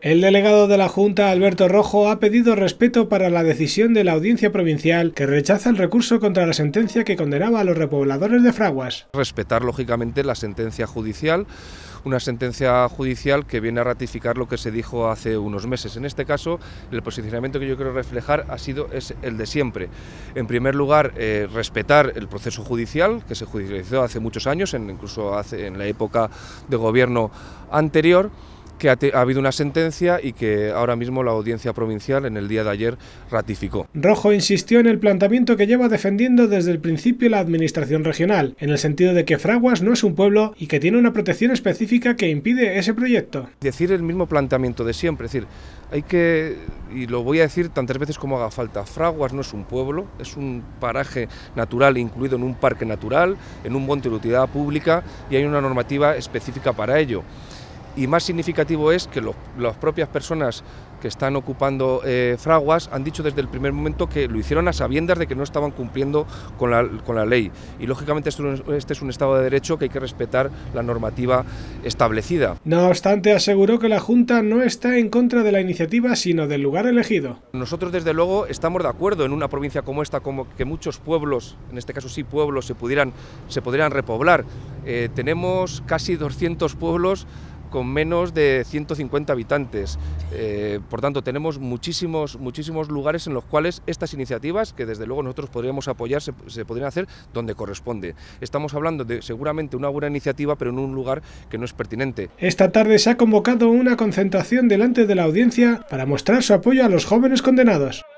El delegado de la Junta, Alberto Rojo, ha pedido respeto para la decisión de la Audiencia Provincial que rechaza el recurso contra la sentencia que condenaba a los repobladores de Fraguas. Respetar, lógicamente, la sentencia judicial, una sentencia judicial que viene a ratificar lo que se dijo hace unos meses. En este caso, el posicionamiento que yo quiero reflejar es el de siempre. En primer lugar, respetar el proceso judicial, que se judicializó hace muchos años, incluso en la época de gobierno anterior, que ha habido una sentencia y que ahora mismo la Audiencia Provincial en el día de ayer ratificó. Rojo insistió en el planteamiento que lleva defendiendo desde el principio la Administración regional, en el sentido de que Fraguas no es un pueblo y que tiene una protección específica que impide ese proyecto. Decir el mismo planteamiento de siempre, es decir, hay que, y lo voy a decir tantas veces como haga falta, Fraguas no es un pueblo, es un paraje natural incluido en un parque natural, en un monte de utilidad pública, y hay una normativa específica para ello. Y más significativo es que las propias personas que están ocupando Fraguas han dicho desde el primer momento que lo hicieron a sabiendas de que no estaban cumpliendo con la ley. Y lógicamente este es un Estado de Derecho que hay que respetar la normativa establecida. No obstante, aseguró que la Junta no está en contra de la iniciativa, sino del lugar elegido. Nosotros desde luego estamos de acuerdo en una provincia como esta, como que muchos pueblos, en este caso sí pueblos, se podrían repoblar. Tenemos casi 200 pueblos con menos de 150 habitantes. Por tanto, tenemos muchísimos lugares en los cuales estas iniciativas, que desde luego nosotros podríamos apoyar, se podrían hacer donde corresponde. Estamos hablando de seguramente una buena iniciativa, pero en un lugar que no es pertinente. Esta tarde se ha convocado una concentración delante de la audiencia para mostrar su apoyo a los jóvenes condenados.